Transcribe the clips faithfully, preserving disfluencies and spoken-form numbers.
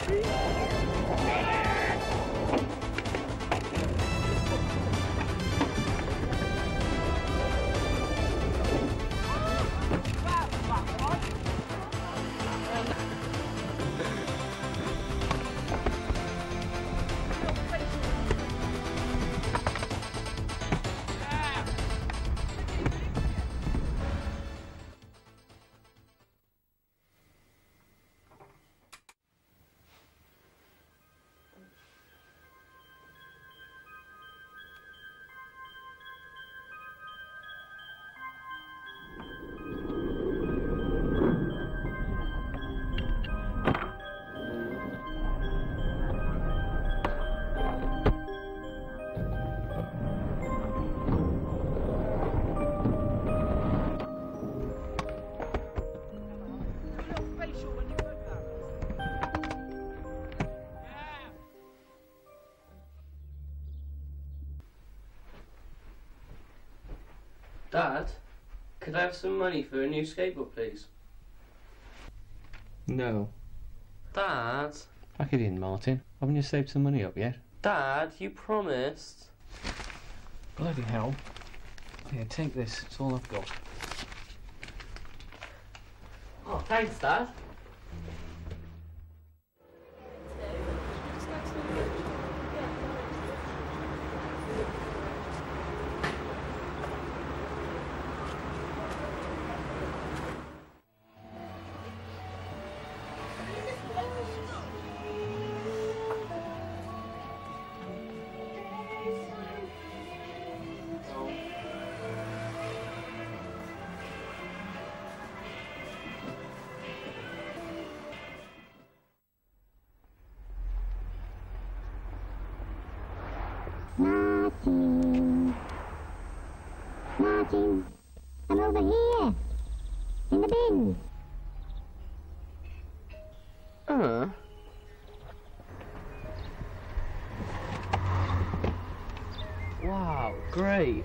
Dad, could I have some money for a new skateboard, please? No. Dad? Pack it in, Martin. Haven't you saved some money up yet? Dad, you promised. Bloody hell. Here, take this. It's all I've got. Oh, thanks, Dad. Martin. Martin, I'm over here. In the bin. Uh. Wow, great.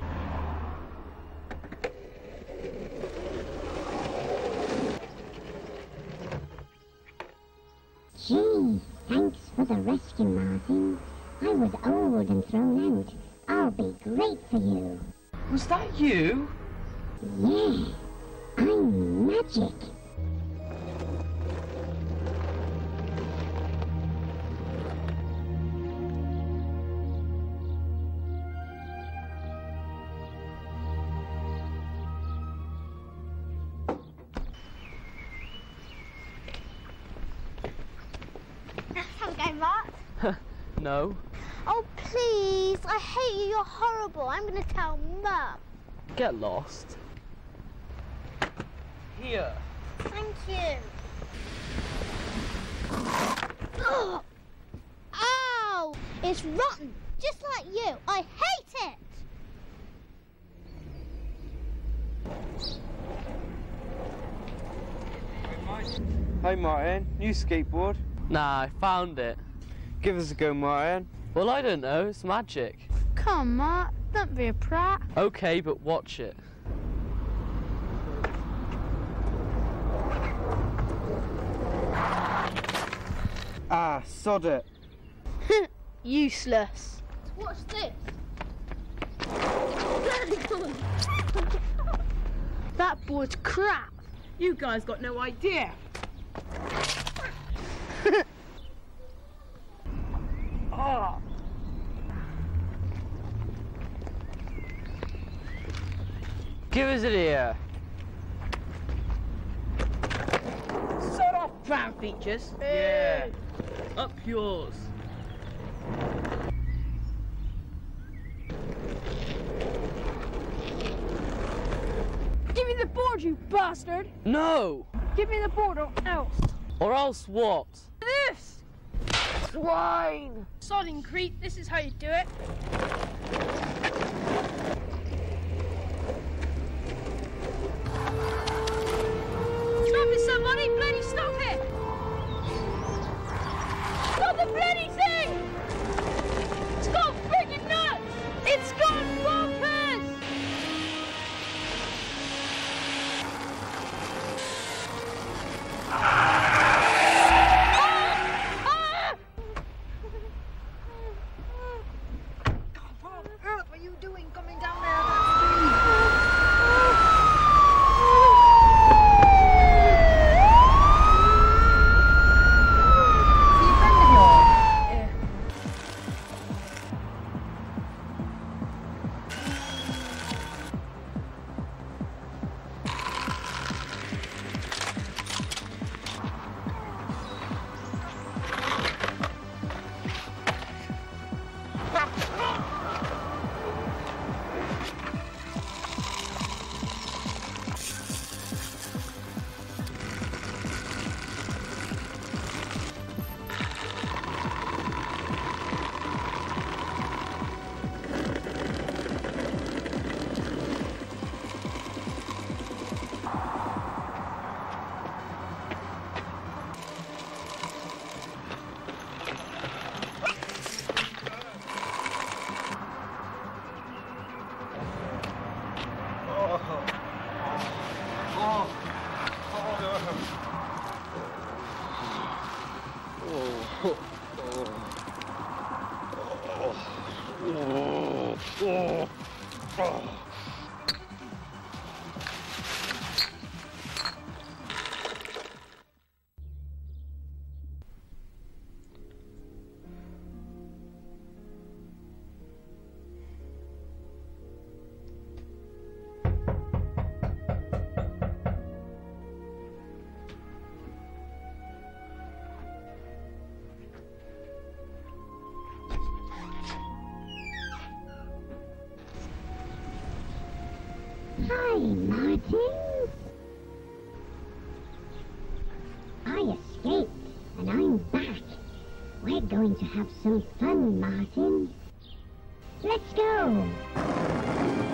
Gee, thanks for the rescue, Martin. I was old and thrown out. I'll be great for you. Was that you? Yeah, I'm Magic. Have a go, Mark. No. Oh, please. I hate you. You're horrible. I'm going to tell Mum. Get lost. Here. Thank you. Oh. Ow! It's rotten. Just like you. I hate it. Hey Martin, new skateboard? Nah, I found it. Give us a go, Martin. Well, I don't know. It's magic. Come on, Mark. Don't be a prat. Okay, but watch it. Ah, sod it. Useless. What's this? That board's crap. You guys got no idea. Ah. Give us it here. Sort off, brown features. Yeah. Up yours. Give me the board, you bastard. No. Give me the board or else. Or else what? This. Swine. Sodding creep, this is how you do it. Stop it, somebody! Bloody stop it! Stop the bloody thing! It's gone friggin' nuts! It's gone bonkers! Hi, Martin. I escaped, and I'm back. We're going to have some fun, Martin. Let's go.